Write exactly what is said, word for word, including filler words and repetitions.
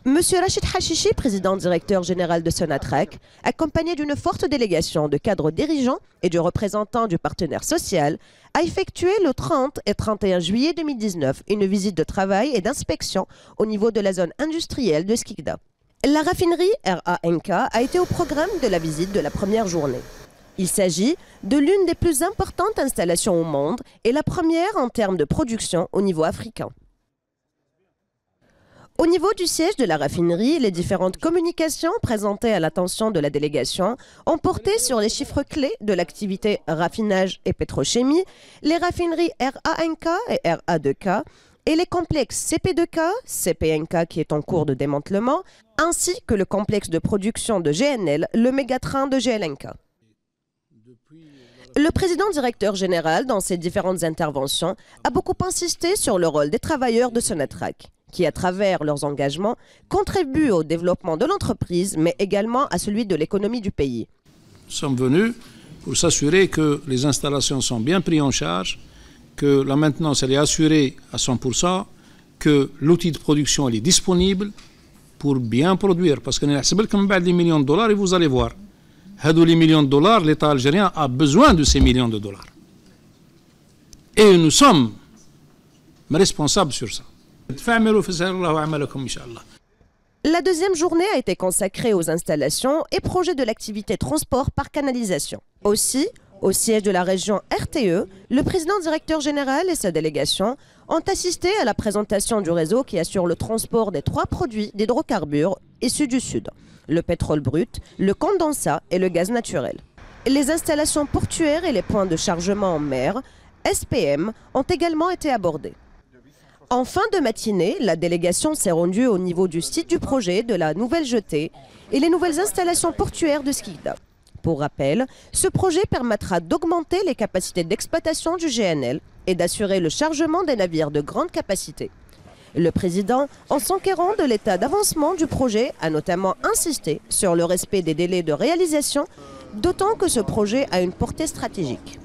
Monsieur Rachid Hachichi, président directeur général de Sonatrach, accompagné d'une forte délégation de cadres dirigeants et de représentants du partenaire social, a effectué le trente et trente et un juillet deux mille dix-neuf une visite de travail et d'inspection au niveau de la zone industrielle de Skikda. La raffinerie R A N K a été au programme de la visite de la première journée. Il s'agit de l'une des plus importantes installations au monde et la première en termes de production au niveau africain. Au niveau du siège de la raffinerie, les différentes communications présentées à l'attention de la délégation ont porté sur les chiffres clés de l'activité raffinage et pétrochimie, les raffineries R A N K et R A deux K et les complexes C P deux K, C P N K qui est en cours de démantèlement, ainsi que le complexe de production de G N L, le mégatrain de G L N K. Le président directeur général, dans ses différentes interventions, a beaucoup insisté sur le rôle des travailleurs de Sonatrach, qui, à travers leurs engagements, contribuent au développement de l'entreprise, mais également à celui de l'économie du pays. Nous sommes venus pour s'assurer que les installations sont bien prises en charge, que la maintenance elle est assurée à cent pour cent, que l'outil de production elle est disponible pour bien produire. Parce que nous avons des millions de dollars et vous allez voir. Les millions de dollars, l'État algérien a besoin de ces millions de dollars. Et nous sommes responsables sur ça. La deuxième journée a été consacrée aux installations et projets de l'activité transport par canalisation. Aussi, au siège de la région R T E, le président directeur général et sa délégation ont assisté à la présentation du réseau qui assure le transport des trois produits d'hydrocarbures issus du Sud, le pétrole brut, le condensat et le gaz naturel. Les installations portuaires et les points de chargement en mer, S P M, ont également été abordés. En fin de matinée, la délégation s'est rendue au niveau du site du projet de la nouvelle jetée et les nouvelles installations portuaires de Skikda. Pour rappel, ce projet permettra d'augmenter les capacités d'exploitation du G N L et d'assurer le chargement des navires de grande capacité. Le président, en s'enquérant de l'état d'avancement du projet, a notamment insisté sur le respect des délais de réalisation, d'autant que ce projet a une portée stratégique.